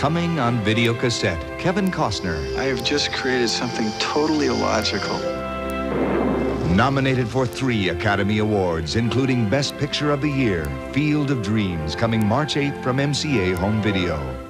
Coming on video cassette, Kevin Costner. I have just created something totally illogical. Nominated for 3 Academy Awards, including Best Picture of the Year, Field of Dreams, coming March 8th from MCA Home Video.